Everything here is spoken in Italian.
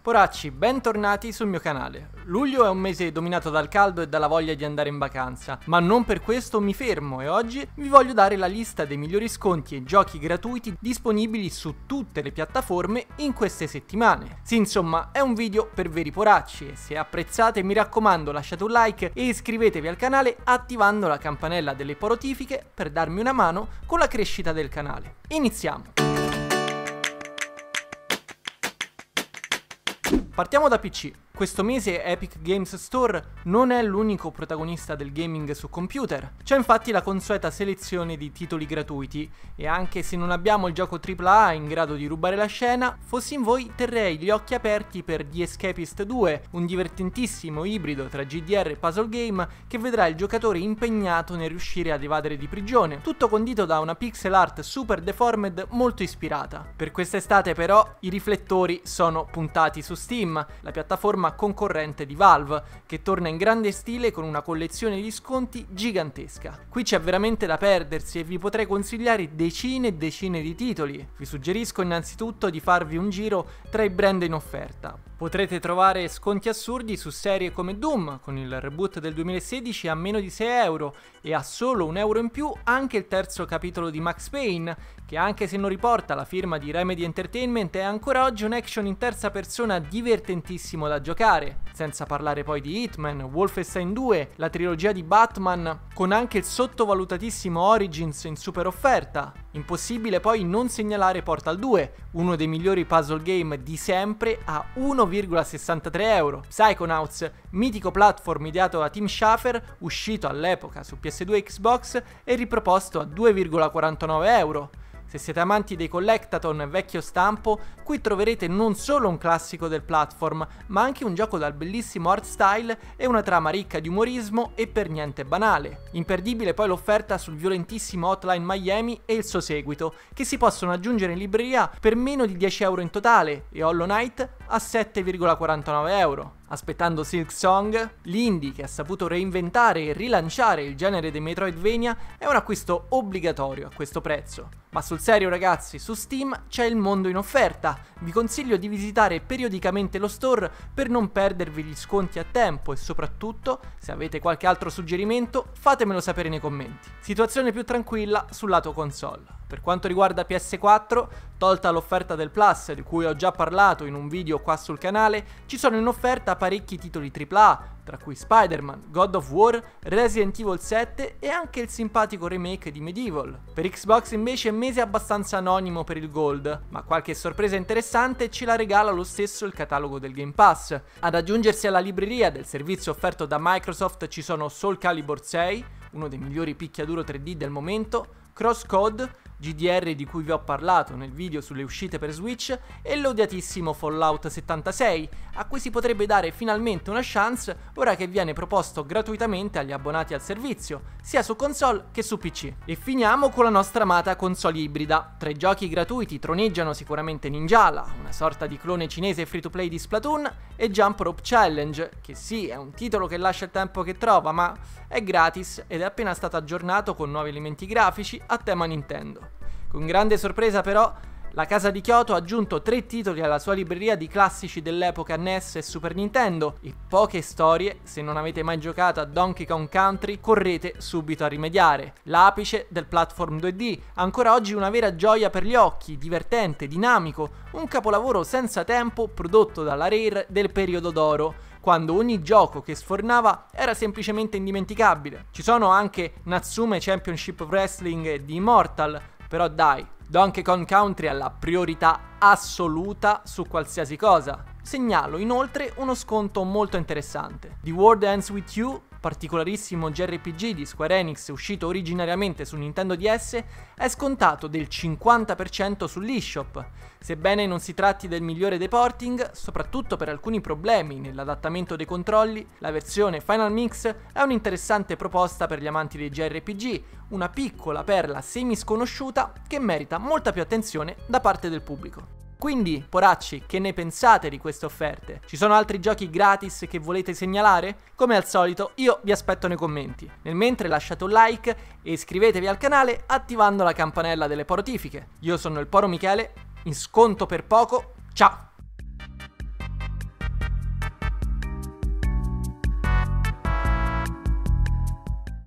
Poracci, bentornati sul mio canale. Luglio è un mese dominato dal caldo e dalla voglia di andare in vacanza, ma non per questo mi fermo e oggi vi voglio dare la lista dei migliori sconti e giochi gratuiti disponibili su tutte le piattaforme in queste settimane. Sì, insomma, è un video per veri poracci e se apprezzate mi raccomando lasciate un like e iscrivetevi al canale attivando la campanella delle notifiche per darmi una mano con la crescita del canale. Iniziamo! Partiamo da PC. Questo mese Epic Games Store non è l'unico protagonista del gaming su computer. C'è infatti la consueta selezione di titoli gratuiti e anche se non abbiamo il gioco AAA in grado di rubare la scena, fossi in voi terrei gli occhi aperti per The Escapist 2, un divertentissimo ibrido tra GDR e puzzle game che vedrà il giocatore impegnato nel riuscire ad evadere di prigione, tutto condito da una pixel art super deformed molto ispirata. Per quest'estate però i riflettori sono puntati su Steam, la piattaforma concorrente di Valve, che torna in grande stile con una collezione di sconti gigantesca. Qui c'è veramente da perdersi e vi potrei consigliare decine e decine di titoli. Vi suggerisco innanzitutto di farvi un giro tra i brand in offerta. Potrete trovare sconti assurdi su serie come Doom, con il reboot del 2016 a meno di 6 euro e a solo €1 in più anche il terzo capitolo di Max Payne, che anche se non riporta la firma di Remedy Entertainment è ancora oggi un action in terza persona divertentissimo da giocare, senza parlare poi di Hitman, Wolfenstein 2, la trilogia di Batman, con anche il sottovalutatissimo Origins in super offerta. Impossibile poi non segnalare Portal 2, uno dei migliori puzzle game di sempre a €1,63. Psychonauts, mitico platform ideato da Tim Schafer, uscito all'epoca su PS2 e Xbox e riproposto a €2,49. Se siete amanti dei collectathon vecchio stampo, qui troverete non solo un classico del platform, ma anche un gioco dal bellissimo art style e una trama ricca di umorismo e per niente banale. Imperdibile poi l'offerta sul violentissimo Hotline Miami e il suo seguito, che si possono aggiungere in libreria per meno di €10 in totale e Hollow Knight a €7,49. Aspettando Silksong, l'indie che ha saputo reinventare e rilanciare il genere dei Metroidvania è un acquisto obbligatorio a questo prezzo. Ma sul serio ragazzi, su Steam c'è il mondo in offerta. Vi consiglio di visitare periodicamente lo store per non perdervi gli sconti a tempo e soprattutto, se avete qualche altro suggerimento, fatemelo sapere nei commenti. Situazione più tranquilla sul lato console. Per quanto riguarda PS4, tolta l'offerta del Plus, di cui ho già parlato in un video qua sul canale, ci sono in offerta parecchi titoli AAA, tra cui Spider-Man, God of War, Resident Evil 7 e anche il simpatico remake di Medieval. Per Xbox invece è mese abbastanza anonimo per il Gold, ma qualche sorpresa interessante ce la regala lo stesso il catalogo del Game Pass. Ad aggiungersi alla libreria del servizio offerto da Microsoft ci sono Soul Calibur 6, uno dei migliori picchiaduro 3D del momento, Crosscode, GDR di cui vi ho parlato nel video sulle uscite per Switch e l'odiatissimo Fallout 76, a cui si potrebbe dare finalmente una chance ora che viene proposto gratuitamente agli abbonati al servizio, sia su console che su PC. E finiamo con la nostra amata console ibrida. Tra i giochi gratuiti troneggiano sicuramente Ninjala, una sorta di clone cinese free to play di Splatoon, e Jump Rope Challenge, che sì, è un titolo che lascia il tempo che trova, ma è gratis ed è appena stato aggiornato con nuovi elementi grafici a tema Nintendo. Con grande sorpresa però, la casa di Kyoto ha aggiunto 3 titoli alla sua libreria di classici dell'epoca NES e Super Nintendo e poche storie. Se non avete mai giocato a Donkey Kong Country, correte subito a rimediare. L'apice del platform 2D, ancora oggi una vera gioia per gli occhi, divertente, dinamico, un capolavoro senza tempo prodotto dalla Rare del periodo d'oro, quando ogni gioco che sfornava era semplicemente indimenticabile. Ci sono anche Natsume Championship Wrestling di Immortal, però dai, Donkey Kong Country ha la priorità assoluta su qualsiasi cosa. Segnalo inoltre uno sconto molto interessante. The World Ends With You, particolarissimo JRPG di Square Enix uscito originariamente su Nintendo DS, è scontato del 50% sull'eShop. Sebbene non si tratti del migliore dei porting, soprattutto per alcuni problemi nell'adattamento dei controlli, la versione Final Mix è un'interessante proposta per gli amanti dei JRPG, una piccola perla semi sconosciuta che merita molta più attenzione da parte del pubblico. Quindi, poracci, che ne pensate di queste offerte? Ci sono altri giochi gratis che volete segnalare? Come al solito, io vi aspetto nei commenti. Nel mentre lasciate un like e iscrivetevi al canale attivando la campanella delle notifiche. Io sono il Poro Michele, in sconto per poco, ciao!